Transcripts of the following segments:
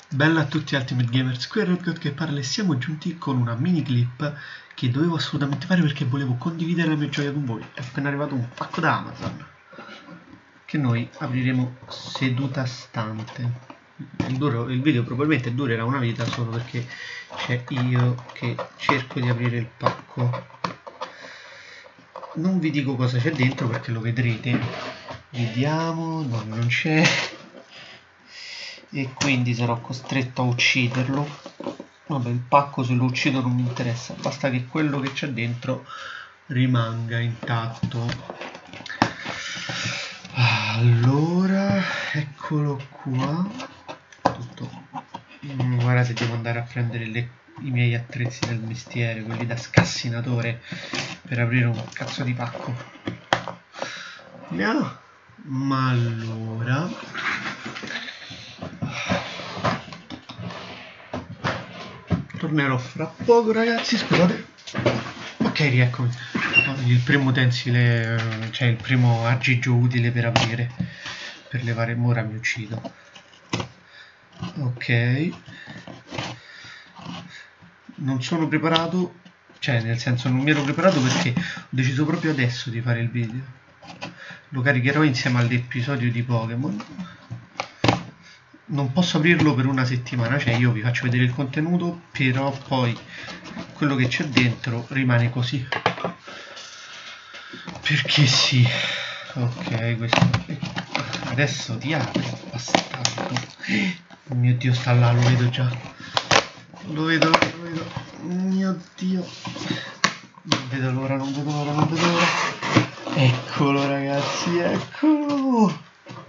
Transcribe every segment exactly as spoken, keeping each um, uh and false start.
Bella a tutti Ultimate Gamers, qui è RedGod che parla e siamo giunti con una mini clip che dovevo assolutamente fare perché volevo condividere la mia gioia con voi. È appena arrivato un pacco da Amazon che noi apriremo seduta stante. Il, duro, il video probabilmente durerà una vita solo perché c'è io che cerco di aprire il pacco. Non vi dico cosa c'è dentro perché lo vedrete. Vediamo, no, non c'è. E quindi sarò costretto a ucciderlo. Vabbè, il pacco se lo uccido non mi interessa, basta che quello che c'è dentro rimanga intatto. Allora, eccolo qua. Tutto. Guarda se devo andare a prendere le, i miei attrezzi del mestiere, quelli da scassinatore, per aprire un cazzo di pacco. No. Ma allora... tornerò fra poco, ragazzi, scusate. Ok, rieccomi. Il primo utensile, cioè il primo aggeggio utile per aprire, per levare. Ora mi uccido. Ok. Non sono preparato, cioè nel senso non mi ero preparato perché ho deciso proprio adesso di fare il video. Lo caricherò insieme all'episodio di Pokémon. Non posso aprirlo per una settimana, cioè io vi faccio vedere il contenuto, però poi quello che c'è dentro rimane così. Perché sì. Ok, questo. Adesso ti apri, bastardo. Oh mio Dio, sta là, lo vedo già. Lo vedo, lo vedo. Mio Dio. Non vedo l'ora, non vedo l'ora, non vedo l'ora. Eccolo ragazzi, eccolo.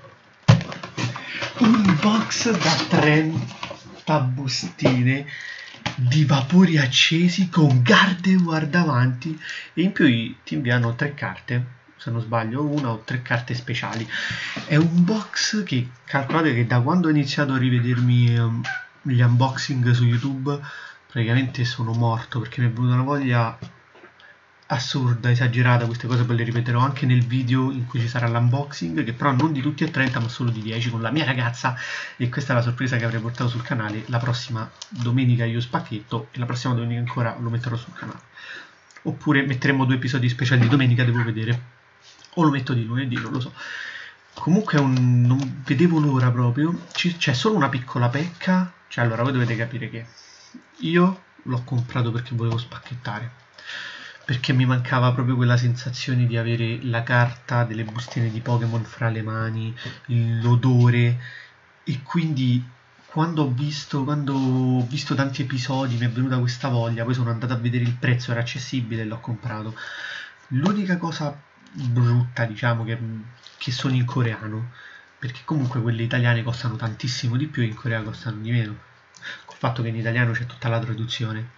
Un box da trenta bustine di vapori accesi con Gardevoir davanti e in più ti inviano tre carte, se non sbaglio una o tre carte speciali. È un box che calcolate che da quando ho iniziato a rivedermi um, gli unboxing su YouTube praticamente sono morto perché mi è venuta una voglia assurda, esagerata. Queste cose poi le ripeterò anche nel video in cui ci sarà l'unboxing, che però non di tutti e trenta ma solo di dieci con la mia ragazza, e questa è la sorpresa che avrei portato sul canale. La prossima domenica io spacchetto e la prossima domenica ancora lo metterò sul canale, oppure metteremo due episodi speciali di domenica, devo vedere, o lo metto di lunedì, non lo so. Comunque un... non vedevo l'ora proprio. C'è solo una piccola pecca, cioè allora voi dovete capire che io l'ho comprato perché volevo spacchettare, perché mi mancava proprio quella sensazione di avere la carta delle bustine di Pokémon fra le mani, l'odore, e quindi quando ho visto quando ho visto tanti episodi mi è venuta questa voglia. Poi sono andato a vedere il prezzo, era accessibile e l'ho comprato. L'unica cosa brutta, diciamo, che, che sono in coreano, perché comunque quelle italiane costano tantissimo di più e in Corea costano di meno, col fatto che in italiano c'è tutta la traduzione,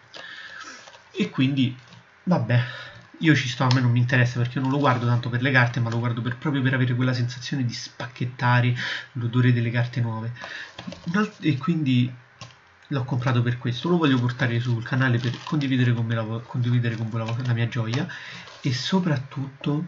e quindi vabbè, io ci sto, a me non mi interessa perché io non lo guardo tanto per le carte, ma lo guardo per, proprio per avere quella sensazione di spacchettare l'odore delle carte nuove. E quindi l'ho comprato per questo, lo voglio portare sul canale per condividere con me la, condividere con voi la, la mia gioia. E soprattutto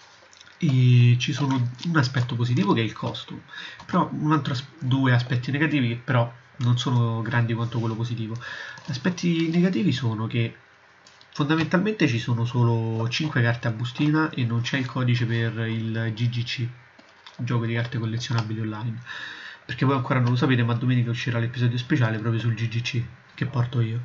e ci sono un aspetto positivo che è il costo, però un altro, due aspetti negativi che però non sono grandi quanto quello positivo. Gli aspetti negativi sono che fondamentalmente ci sono solo cinque carte a bustina e non c'è il codice per il G G C, gioco di carte collezionabili online, perché voi ancora non lo sapete, ma domenica uscirà l'episodio speciale proprio sul G G C che porto io,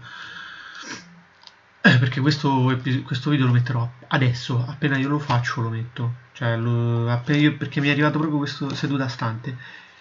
eh, perché questo, questo video lo metterò adesso, appena io lo faccio lo metto, cioè lo, appena io, perché mi è arrivato proprio questo seduta stante.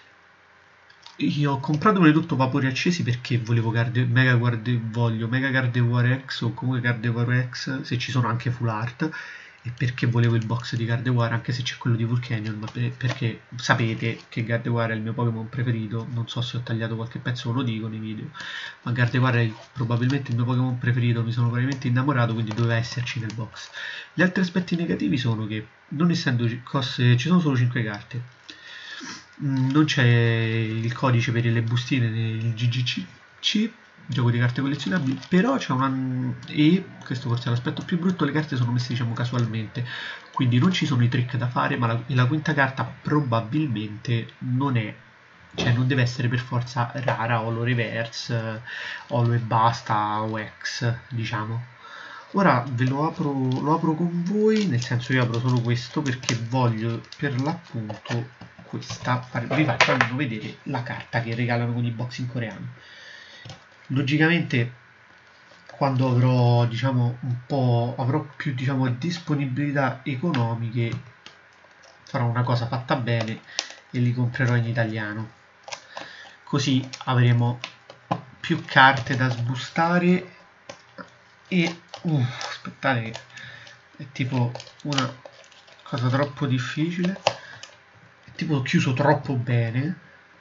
Io ho comprato soprattutto vapori accesi perché volevo Garde, Mega Garde, voglio Mega Gardevoir X o comunque Gardevoir X, se ci sono anche full art, e perché volevo il box di Gardevoir anche se c'è quello di Vulcanion, ma per, perché sapete che Gardevoir è il mio Pokémon preferito. Non so se ho tagliato qualche pezzo, lo dico nei video, ma Gardevoir è il, probabilmente il mio Pokémon preferito, mi sono veramente innamorato, quindi doveva esserci nel box. Gli altri aspetti negativi sono che non essendo cose, ci sono solo cinque carte, non c'è il codice per le bustine nel G G C, gioco di carte collezionabili, però c'è una... e questo forse è l'aspetto più brutto, le carte sono messe diciamo casualmente, quindi non ci sono i trick da fare, ma la, la quinta carta probabilmente non è cioè non deve essere per forza rara, holo reverse, holo e basta, o X, diciamo. Ora ve lo apro, lo apro con voi, nel senso io apro solo questo perché voglio per l'appunto questa, vi faccio almeno vedere la carta che regalano con i box in coreano. Logicamente quando avrò, diciamo, un po', avrò più, diciamo, disponibilità economiche, farò una cosa fatta bene e li comprerò in italiano. Così avremo più carte da sbustare e uh, aspettate che è tipo una cosa troppo difficile, è tipo chiuso troppo bene.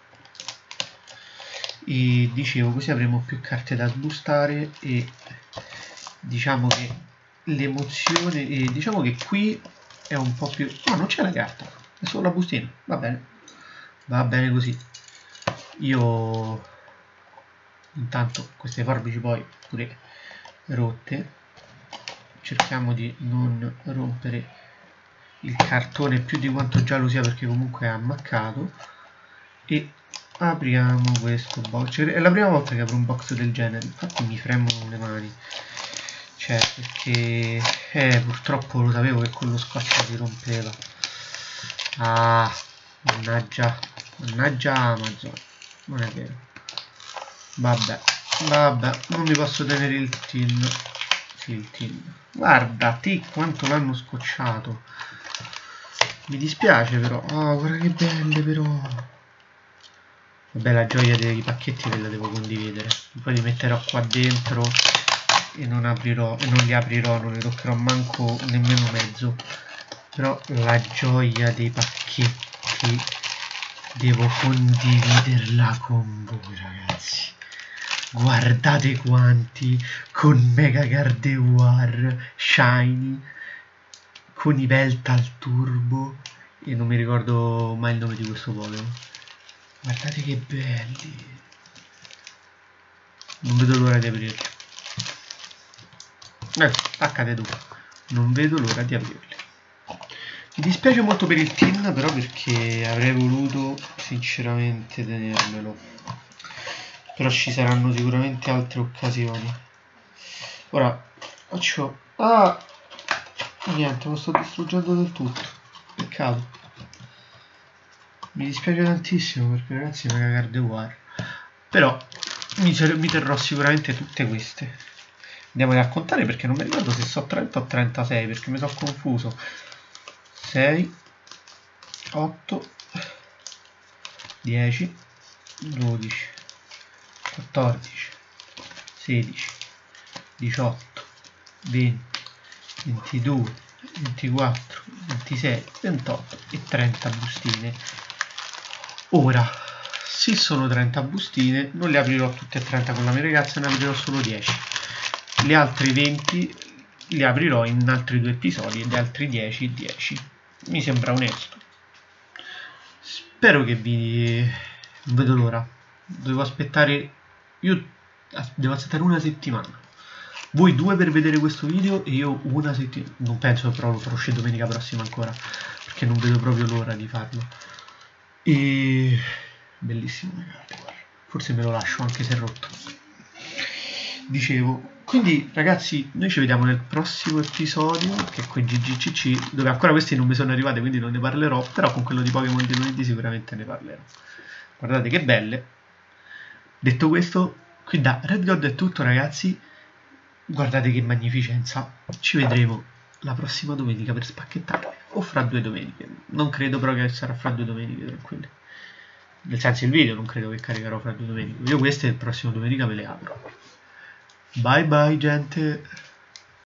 E dicevo, così avremo più carte da sbustare e diciamo che l'emozione, e diciamo che qui è un po' più... no, non c'è la carta, è solo la bustina, va bene, va bene così. Io intanto queste forbici poi pure rotte, cerchiamo di non rompere il cartone più di quanto già lo sia perché comunque è ammaccato, e apriamo questo box. È la prima volta che apro un box del genere, infatti mi fremono le mani, cioè perché eh, purtroppo lo sapevo che con lo scotch si rompeva. Ah, mannaggia, mannaggia Amazon, non è vero. Vabbè, vabbè, non mi posso tenere il tin. Sì, il tin. Guarda te quanto l'hanno scocciato. Mi dispiace però. Oh, guarda che belle però. Vabbè, la gioia dei pacchetti ve la devo condividere. Poi li metterò qua dentro e non aprirò, e non li aprirò, non ne toccherò manco nemmeno mezzo. Però la gioia dei pacchetti devo condividerla con voi, ragazzi. Guardate quanti, con Mega Gardevoir Shiny, con i Veltal Turbo e non mi ricordo mai il nome di questo Pokémon. Guardate che belli, non vedo l'ora di aprirli. Eh, accade tu, non vedo l'ora di aprirli. Mi dispiace molto per il tin, però, perché avrei voluto sinceramente tenermelo, però ci saranno sicuramente altre occasioni. Ora faccio... ah, niente, lo sto distruggendo del tutto, peccato. Mi dispiace tantissimo perché, ragazzi, Mega Gardevoir, però mi, mi terrò sicuramente tutte queste. Andiamo a contare perché non mi ricordo se so trenta o trentasei, perché mi sono confuso. sei, otto, dieci, dodici, quattordici, sedici, diciotto, venti, ventidue, ventiquattro, ventisei, ventotto e trenta bustine. Ora, se sono trenta bustine, non le aprirò tutte e trenta con la mia ragazza, ne aprirò solo dieci. Le altre venti le aprirò in altri due episodi e le altre dieci, dieci. Mi sembra onesto. Spero che vi... non vedo l'ora. Devo aspettare... io devo aspettare una settimana. Voi due per vedere questo video e io una settimana. Non penso, però lo farò uscire domenica prossima ancora, perché non vedo proprio l'ora di farlo. E... bellissimo, ragazzi. Forse me lo lascio anche se è rotto. Dicevo, quindi ragazzi, noi ci vediamo nel prossimo episodio, che è con G G C C, dove ancora questi non mi sono arrivati, quindi non ne parlerò, però con quello di Pokémon di lunedì sicuramente ne parlerò. Guardate che belle. Detto questo, qui da RedGod è tutto, ragazzi. Guardate che magnificenza. Ci vedremo la prossima domenica per spacchettare, o fra due domeniche. Non credo però che sarà fra due domeniche, tranquilli. Nel senso, il video non credo che caricherò fra due domeniche. Io queste il prossimo domenica me le apro. Bye bye gente.